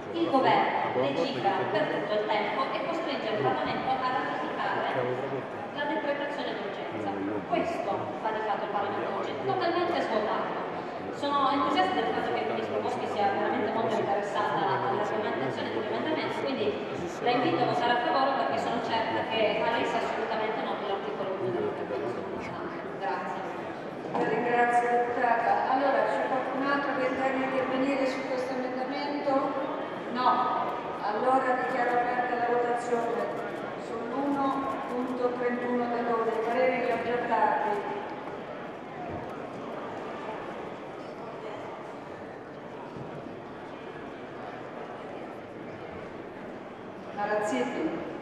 il governo legifera per tutto il tempo e costringe il Parlamento a ratificare la decretazione d'urgenza. Questo fa di fatto il Parlamento oggi, totalmente svuotato. Sono entusiasta del fatto che il Ministro Boschi sia veramente molto interessata all'argomentazione di emendamento, quindi la invito a votare a favore perché sono certa che a lei sa assolutamente no dell'articolo 2 della decretazione. Grazie. La ringrazio, deputata. Allora, c'è qualcun altro che intende intervenire su questo emendamento? No. Allora dichiaro aperta la votazione sull'1.31 dell'ordine. Parere che ho già dati. Marazzetti.